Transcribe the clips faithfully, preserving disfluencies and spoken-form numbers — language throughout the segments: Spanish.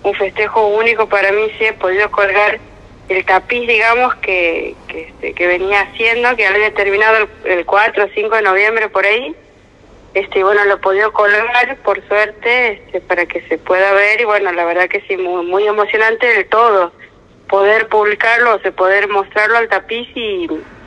un festejo único para mí. Sí he podido colgar el tapiz, digamos, que que, este, que venía haciendo, que había terminado el, el cuatro o cinco de noviembre por ahí. Este, y bueno, lo he podido colgar, por suerte, este, para que se pueda ver, y bueno, la verdad que sí, muy, muy emocionante del todo, poder publicarlo, o sea, poder mostrarlo al tapiz y,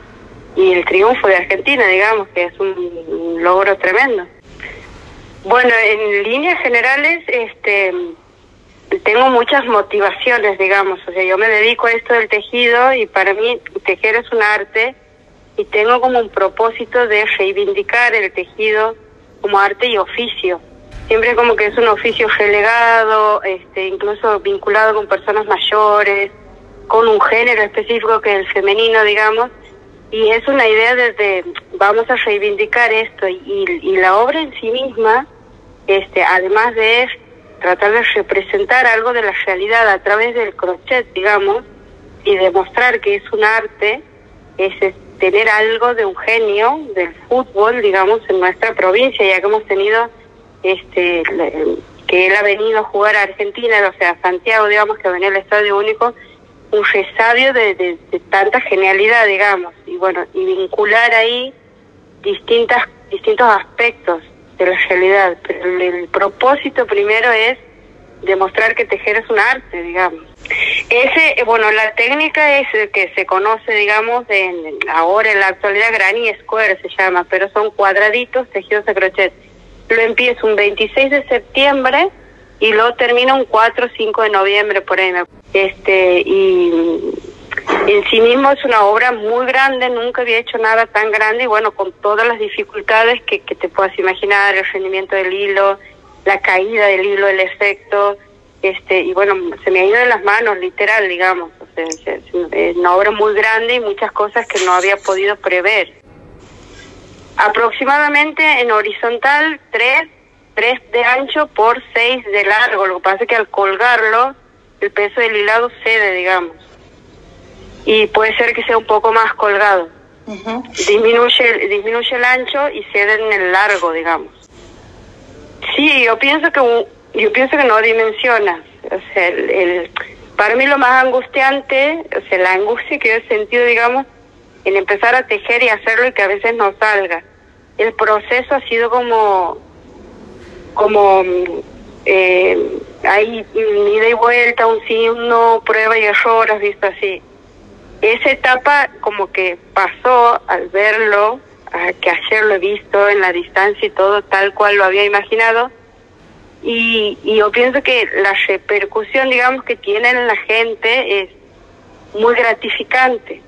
y el triunfo de Argentina, digamos, que es un, un logro tremendo. Bueno, en líneas generales, este, tengo muchas motivaciones, digamos, o sea, yo me dedico a esto del tejido, y para mí tejer es un arte, y tengo como un propósito de reivindicar el tejido como arte y oficio. Siempre como que es un oficio relegado, este, incluso vinculado con personas mayores, con un género específico que es el femenino, digamos, y es una idea desde vamos a reivindicar esto, y, y la obra en sí misma, este, además de tratar de representar algo de la realidad a través del crochet, digamos, y demostrar que es un arte, es tener algo de un genio del fútbol, digamos, en nuestra provincia, ya que hemos tenido, este, que él ha venido a jugar a Argentina, o sea, a Santiago, digamos, que venía al Estadio Único, un resabio de, de, de tanta genialidad, digamos, y bueno, y vincular ahí distintas distintos aspectos de la realidad, pero el, el propósito primero es demostrar que tejer es un arte, digamos. Ese, bueno, la técnica es que se conoce, digamos, en, ahora en la actualidad Granny Square se llama, pero son cuadraditos tejidos a crochet. Lo empiezo un veintiséis de septiembre y lo termino un cuatro o cinco de noviembre, por ahí. Este, y en sí mismo es una obra muy grande, nunca había hecho nada tan grande, y bueno, con todas las dificultades que, que te puedas imaginar, el rendimiento del hilo, la caída del hilo, el efecto, este, y bueno, se me ha ido de las manos, literal, digamos. O sea, es una obra muy grande y muchas cosas que no había podido prever. Aproximadamente en horizontal, tres, tres de ancho por seis de largo. Lo que pasa es que al colgarlo, el peso del hilado cede, digamos. Y puede ser que sea un poco más colgado. Uh-huh. Disminuye, disminuye el ancho y cede en el largo, digamos. Sí, yo pienso que yo pienso que no dimensiona. O sea, el, el, para mí lo más angustiante, o sea, la angustia que yo he sentido, digamos, en empezar a tejer y hacerlo y que a veces no salga. El proceso ha sido como, como, eh, ahí ida y vuelta, un sí, un no, prueba y error, has visto así. Esa etapa como que pasó al verlo, a que ayer lo he visto en la distancia y todo tal cual lo había imaginado, y, y yo pienso que la repercusión, digamos, que tiene en la gente es muy gratificante.